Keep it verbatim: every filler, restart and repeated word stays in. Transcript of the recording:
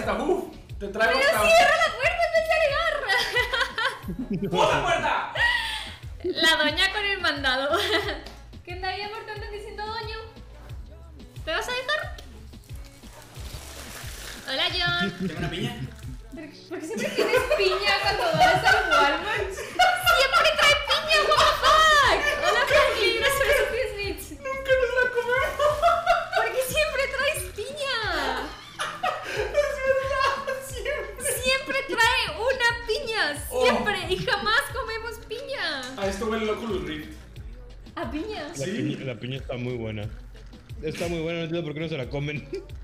esta, uff. Te traigo ¡Pero hasta... cierra la puerta en vez de llegar! ¡Puta puerta! La doña con el mandado. ¿Qué onda ahí, amor? ¿Te andas diciendo doño? ¿Te vas a dejar? Hola, John. ¿Tengo una piña? ¿Por qué siempre tienes piña cuando vas al Walmart? ¡Siempre trae piña! ¡What the fuck! Hola, Franklin. Gracias por esos diez bits. ¡Nunca nos la comemos! ¿Por qué siempre traes piña? ¡Es verdad! ¡Siempre! Siempre trae una piña. Siempre. Oh. Y jamás comemos piña. A esto huele el Oculus Rift. ¿A piña? La, Sí. piña, la piña está muy buena. Está muy buena, no entiendo por qué no se la comen.